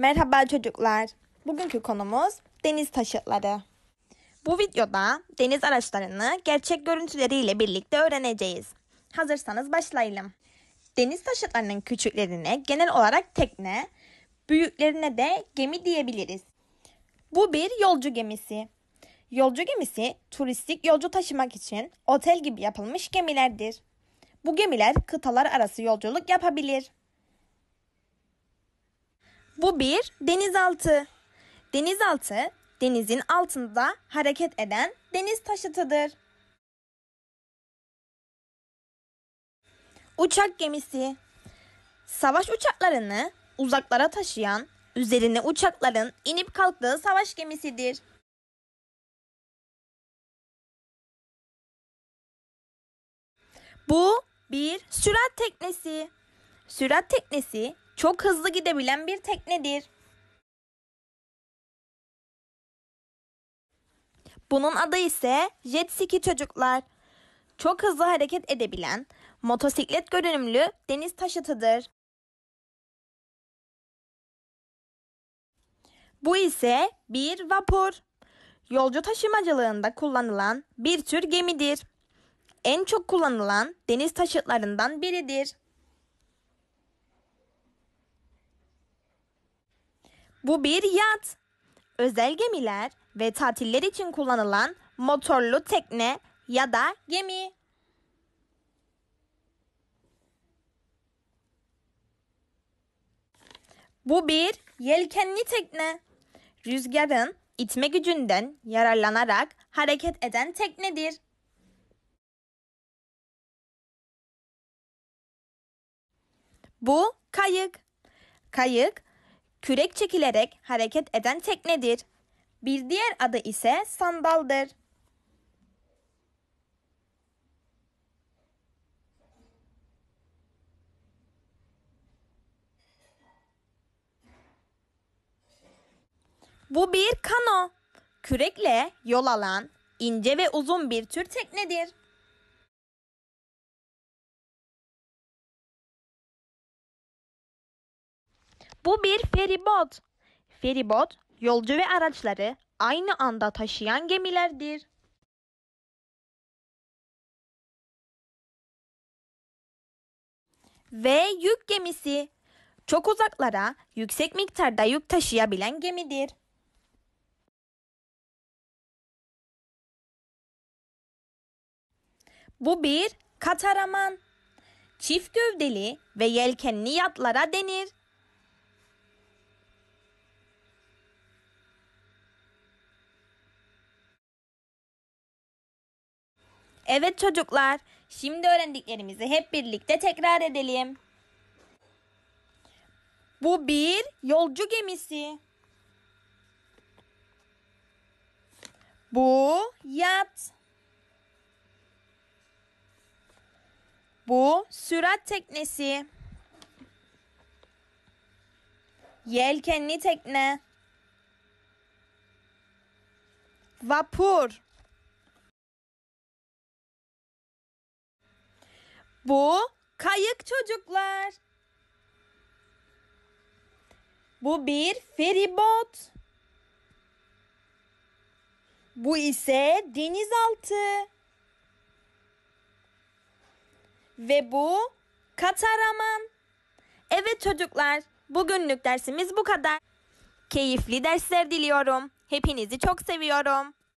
Merhaba çocuklar. Bugünkü konumuz deniz taşıtları. Bu videoda deniz araçlarını gerçek görüntüleriyle birlikte öğreneceğiz. Hazırsanız başlayalım. Deniz taşıtlarının küçüklerine genel olarak tekne, büyüklerine de gemi diyebiliriz. Bu bir yolcu gemisi. Yolcu gemisi turistik yolcu taşımak için otel gibi yapılmış gemilerdir. Bu gemiler kıtalar arası yolculuk yapabilir. Bu bir denizaltı. Denizaltı, denizin altında hareket eden deniz taşıtıdır. Uçak gemisi. Savaş uçaklarını uzaklara taşıyan, üzerine uçakların inip kalktığı savaş gemisidir. Bu bir sürat teknesi. Sürat teknesi çok hızlı gidebilen bir teknedir. Bunun adı ise jet ski çocuklar. Çok hızlı hareket edebilen, motosiklet görünümlü deniz taşıtıdır. Bu ise bir vapur. Yolcu taşımacılığında kullanılan bir tür gemidir. En çok kullanılan deniz taşıtlarından biridir. Bu bir yat. Özel gemiler ve tatiller için kullanılan motorlu tekne ya da gemi. Bu bir yelkenli tekne. Rüzgarın itme gücünden yararlanarak hareket eden teknedir. Bu kayık. Kayık, kürek çekilerek hareket eden teknedir. Bir diğer adı ise sandaldır. Bu bir kano. Kürekle yol alan ince ve uzun bir tür teknedir. Bu bir feribot. Feribot, yolcu ve araçları aynı anda taşıyan gemilerdir. Ve yük gemisi, çok uzaklara yüksek miktarda yük taşıyabilen gemidir. Bu bir katamaran. Çift gövdeli ve yelkenli yatlara denir. Evet çocuklar, şimdi öğrendiklerimizi hep birlikte tekrar edelim. Bu bir yolcu gemisi. Bu yat. Bu sürat teknesi. Yelkenli tekne. Vapur. Bu kayık çocuklar. Bu bir feribot. Bu ise denizaltı. Ve bu katamaran. Evet çocuklar, bugünlük dersimiz bu kadar. Keyifli dersler diliyorum. Hepinizi çok seviyorum.